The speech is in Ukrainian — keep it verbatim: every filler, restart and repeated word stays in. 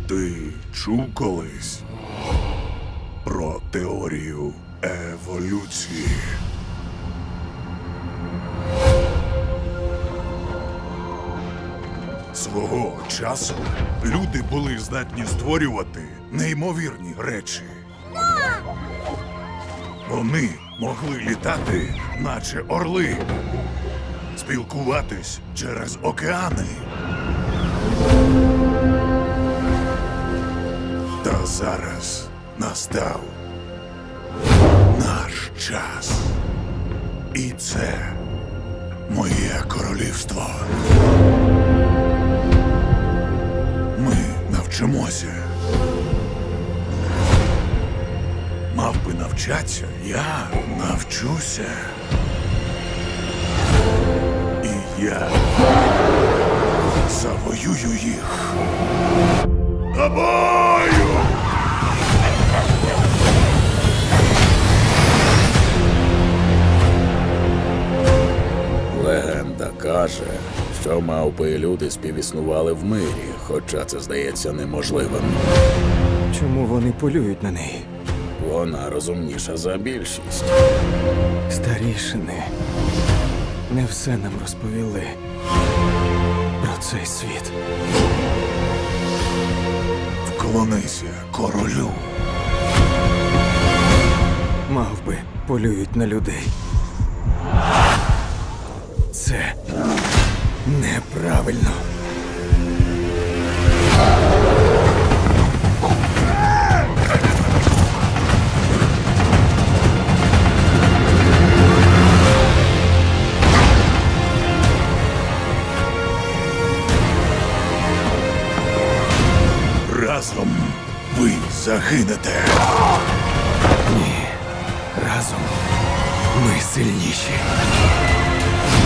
Ти чув колись про теорію еволюції? Свого часу люди були здатні створювати неймовірні речі. Вони могли літати, наче орли, спілкуватись через океани. Та зараз настав наш час. І це моє королівство. Ми навчимося. Мав би навчатися, я навчуся. І я завоюю їх. Тобою! Легенда каже, що мавпи і люди співіснували в мирі, хоча це здається неможливим. Чому вони полюють на неї? Вона розумніша за більшість. Старішини не все нам розповіли про цей світ. Вклонися королю. Мавпи полюють на людей. Це неправильно. Разом ви загинете. Ні. Разом ми сильніші.